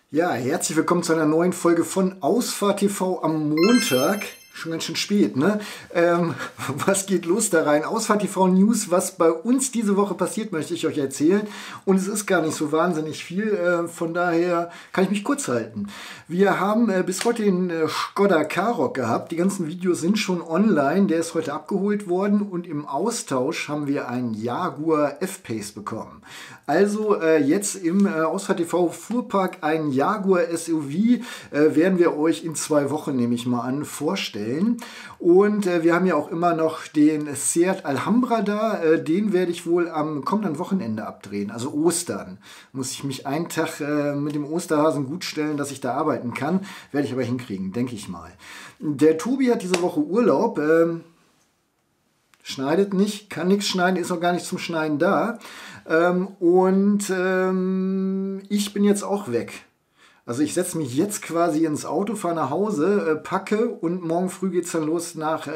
Ja, herzlich willkommen zu einer neuen Folge von Ausfahrt TV am Montag. Schon ganz schön spät, ne? Was geht los da rein? Ausfahrt TV News, was bei uns diese Woche passiert, möchte ich euch erzählen. Und es ist gar nicht so wahnsinnig viel, von daher kann ich mich kurz halten. Wir haben bis heute den Skoda Karoq gehabt. Die ganzen Videos sind schon online. Der ist heute abgeholt worden und im Austausch haben wir einen Jaguar F-Pace bekommen. Also jetzt im Ausfahrt TV Fuhrpark ein Jaguar SUV werden wir euch in 2 Wochen, nehme ich mal an, vorstellen. Und wir haben ja auch immer noch den Seat Alhambra da. Den werde ich wohl am kommenden Wochenende abdrehen, also Ostern. Muss ich mich einen Tag mit dem Osterhasen gut stellen, dass ich da arbeiten kann. Werde ich aber hinkriegen, denke ich mal. Der Tobi hat diese Woche Urlaub. Schneidet nicht, kann nichts schneiden, ist noch gar nicht zum Schneiden da. Ich bin jetzt auch weg. Also ich setze mich jetzt quasi ins Auto, fahre nach Hause, packe und morgen früh geht es dann los nach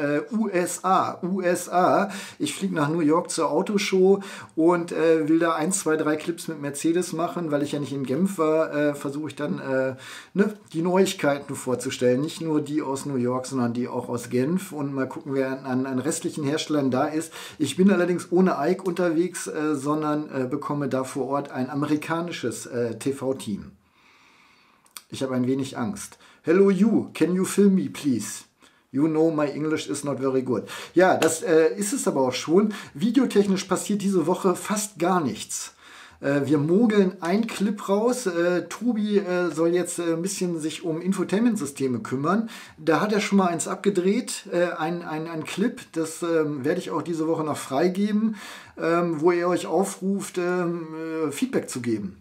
USA. Ich fliege nach New York zur Autoshow und will da 1, 2, 3 Clips mit Mercedes machen, weil ich ja nicht in Genf war, versuche ich dann die Neuigkeiten vorzustellen. Nicht nur die aus New York, sondern die auch aus Genf und mal gucken, wer an restlichen Herstellern da ist. Ich bin allerdings ohne Ike unterwegs, sondern bekomme da vor Ort ein amerikanisches TV-Team. Ich habe ein wenig Angst. Hello you, can you film me please? You know my English is not very good. Ja, das ist es aber auch schon. Videotechnisch passiert diese Woche fast gar nichts. Wir mogeln einen Clip raus. Tobi soll jetzt ein bisschen sich um Infotainment-Systeme kümmern. Da hat er schon mal eins abgedreht, ein Clip. Das werde ich auch diese Woche noch freigeben, wo er euch aufruft, Feedback zu geben.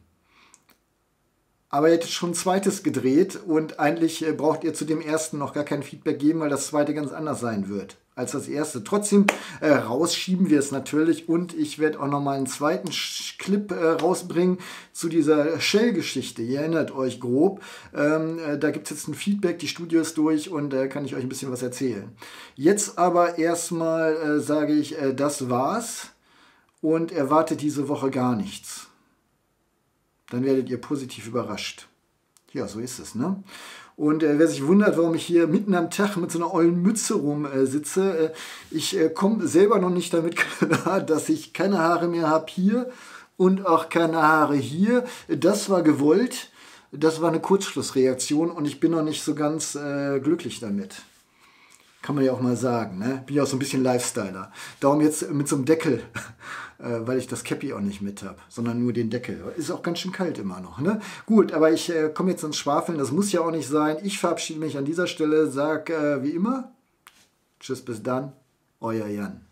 Aber ihr hättet schon ein zweites gedreht und eigentlich braucht ihr zu dem ersten noch gar kein Feedback geben, weil das zweite ganz anders sein wird als das erste. Trotzdem rausschieben wir es natürlich und ich werde auch nochmal einen zweiten Clip rausbringen zu dieser Shell-Geschichte. Ihr erinnert euch grob. Da gibt es jetzt ein Feedback, die Studie ist durch und kann ich euch ein bisschen was erzählen. Jetzt aber erstmal sage ich, das war's und erwartet diese Woche gar nichts. Dann werdet ihr positiv überrascht. Ja, so ist es, ne? Und wer sich wundert, warum ich hier mitten am Tag mit so einer ollen Mütze sitze, ich komme selber noch nicht damit klar, dass ich keine Haare mehr habe hier und auch keine Haare hier. Das war gewollt, das war eine Kurzschlussreaktion und ich bin noch nicht so ganz glücklich damit. Kann man ja auch mal sagen, ne? Bin ja auch so ein bisschen Lifestyler. Darum jetzt mit so einem Deckel, weil ich das Cappy auch nicht mit habe, sondern nur den Deckel. Ist auch ganz schön kalt immer noch, ne? Gut, aber ich komme jetzt ins Schwafeln, das muss ja auch nicht sein. Ich verabschiede mich an dieser Stelle, sag wie immer, tschüss, bis dann, euer Jan.